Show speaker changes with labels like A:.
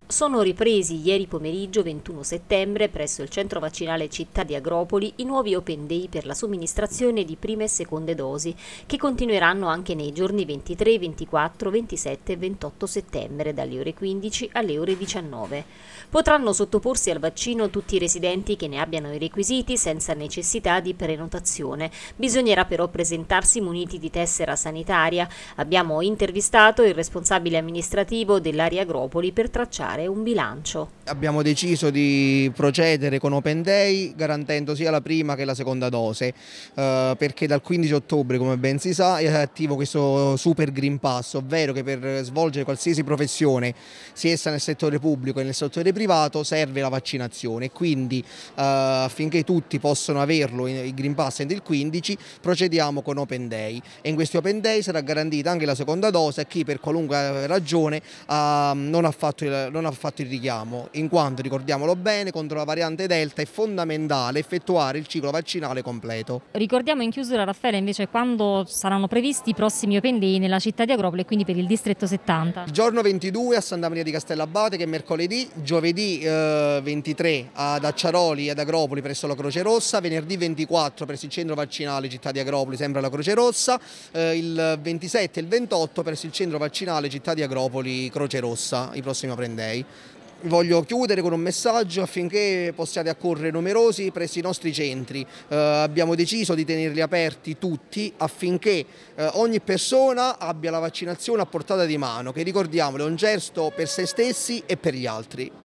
A: Sono ripresi ieri pomeriggio 21 settembre presso il centro vaccinale Città di Agropoli i nuovi Open Day per la somministrazione di prime e seconde dosi, che continueranno anche nei giorni 23, 24, 27 e 28 settembre, dalle ore 15 alle ore 19. Potranno sottoporsi al vaccino tutti i residenti che ne abbiano i requisiti senza necessità di prenotazione. Bisognerà però presentarsi muniti di tessera sanitaria. Abbiamo intervistato il responsabile amministrativo dell'area Agropoli per tracciare un bilancio.
B: Abbiamo deciso di procedere con Open Day garantendo sia la prima che la seconda dose, perché dal 15 ottobre, come ben si sa, è attivo questo Super Green Pass, ovvero che per svolgere qualsiasi professione, sia essa nel settore pubblico che nel settore privato, serve la vaccinazione. Quindi affinché tutti possano averlo, il Green Pass entro il 15, procediamo con Open Day, e in questi Open Day sarà garantita anche la seconda dose a chi per qualunque ragione non ha fatto il richiamo, in quanto, ricordiamolo bene, contro la variante Delta è fondamentale effettuare il ciclo vaccinale completo.
C: Ricordiamo in chiusura, Raffaele, invece quando saranno previsti i prossimi Open Day nella città di Agropoli e quindi per il distretto 70.
B: Il giorno 22 a Santa Maria di Castellabate, che è mercoledì, giovedì 23 ad Acciaroli ad Agropoli presso la Croce Rossa, venerdì 24 presso il centro vaccinale Città di Agropoli sempre alla Croce Rossa, il 27 e il 28 presso il centro vaccinale Città di Agropoli Croce Rossa, i prossimi Open Day. Voglio chiudere con un messaggio affinché possiate accorrere numerosi presso i nostri centri. Abbiamo deciso di tenerli aperti tutti affinché ogni persona abbia la vaccinazione a portata di mano, che, ricordiamolo, è un gesto per se stessi e per gli altri.